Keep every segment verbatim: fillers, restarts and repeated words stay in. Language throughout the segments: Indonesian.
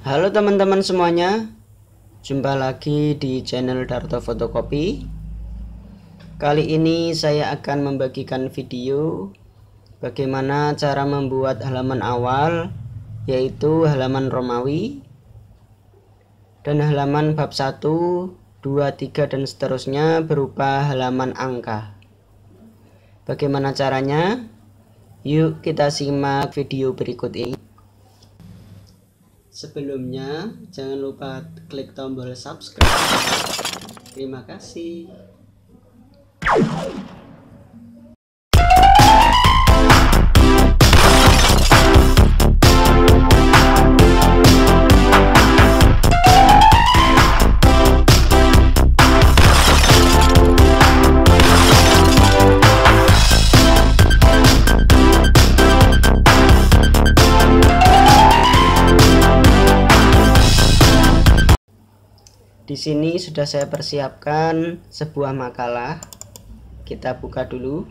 Halo teman-teman semuanya, jumpa lagi di channel Darto Fotokopi. Kali ini saya akan membagikan video bagaimana cara membuat halaman awal, yaitu halaman Romawi, dan halaman bab satu, dua, tiga, dan seterusnya berupa halaman angka. Bagaimana caranya? Yuk kita simak video berikut ini. Sebelumnya, jangan lupa klik tombol subscribe. Terima kasih. Di sini sudah saya persiapkan sebuah makalah. Kita buka dulu.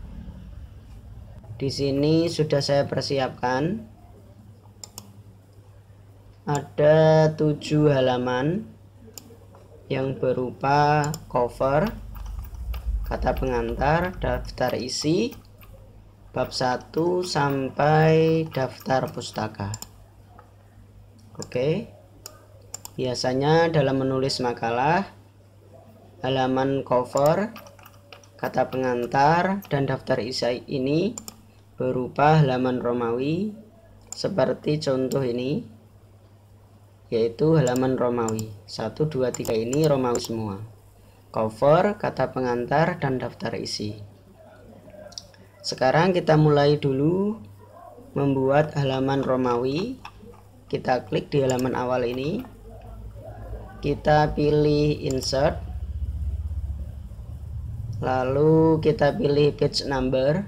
Di sini sudah saya persiapkan ada tujuh halaman yang berupa cover, kata pengantar, daftar isi, bab satu sampai daftar pustaka. Oke. Biasanya dalam menulis makalah, halaman cover, kata pengantar, dan daftar isi ini berupa halaman Romawi seperti contoh ini, yaitu halaman Romawi satu, dua, tiga ini Romawi semua. Cover, kata pengantar, dan daftar isi. Sekarang kita mulai dulu membuat halaman Romawi. Kita klik di halaman awal ini. Kita pilih insert, lalu kita pilih page number.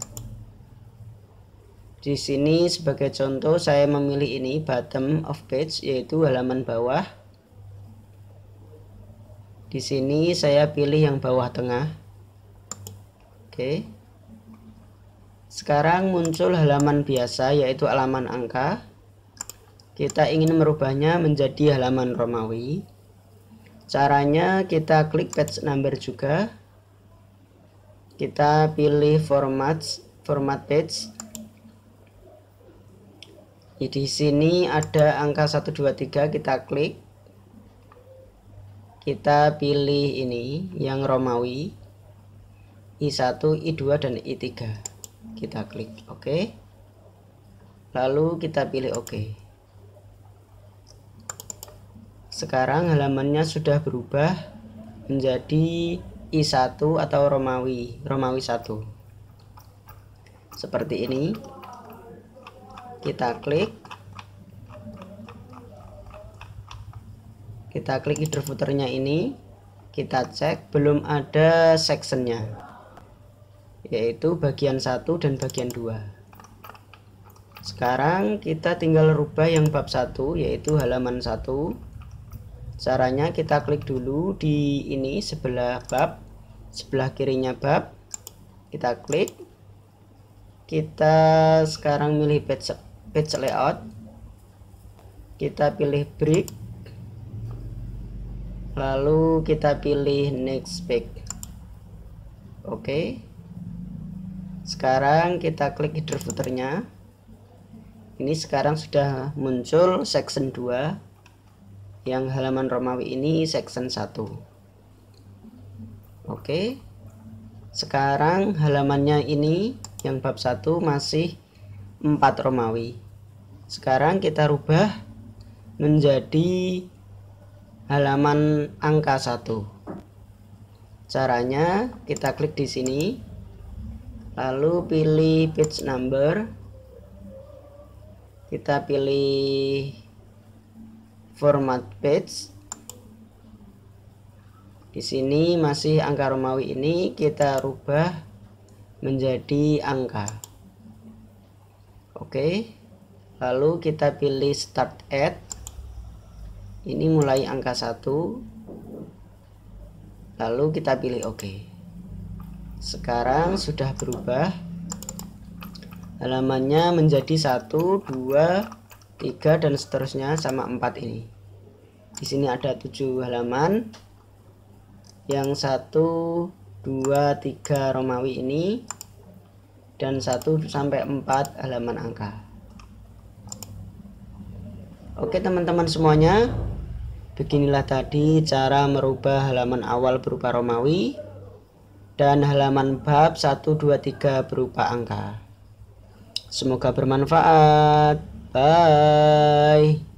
Di sini sebagai contoh saya memilih ini bottom of page, yaitu halaman bawah. Di sini saya pilih yang bawah tengah. Oke. Sekarang muncul halaman biasa, yaitu halaman angka. Kita ingin merubahnya menjadi halaman Romawi. Caranya kita klik page number juga. Kita pilih format format page. Di sini ada angka satu, dua, tiga, kita klik. Kita pilih ini yang Romawi. I satu, I dua, dan I tiga. Kita klik oke. Lalu kita pilih oke. Sekarang halamannya sudah berubah menjadi I satu atau Romawi, Romawi satu. Seperti ini. Kita klik. Kita klik header footernya ini. Kita cek belum ada sectionnya, yaitu bagian satu dan bagian dua. Sekarang kita tinggal rubah yang bab satu, yaitu halaman satu. Caranya kita klik dulu di ini sebelah bab, sebelah kirinya bab. Kita klik. Kita sekarang milih page, page layout. Kita pilih break. Lalu kita pilih next page. Oke. Sekarang kita klik header footernya. Ini sekarang sudah muncul section dua. Yang halaman Romawi ini section satu. Oke. Sekarang halamannya ini yang bab satu masih empat Romawi. Sekarang kita rubah menjadi halaman angka satu. Caranya kita klik di sini. Lalu pilih page number. Kita pilih format page. Di sini masih angka Romawi ini kita rubah menjadi angka. Oke. Lalu kita pilih start at. Ini mulai angka satu. Lalu kita pilih oke. Sekarang sudah berubah. Halamannya menjadi satu, dua, tiga dan seterusnya sama empat ini. Di sini ada tujuh halaman. Yang satu, dua, tiga Romawi ini dan satu sampai empat halaman angka. Oke teman-teman semuanya, beginilah tadi cara merubah halaman awal berupa Romawi dan halaman bab satu, dua, tiga berupa angka. Semoga bermanfaat. Bye.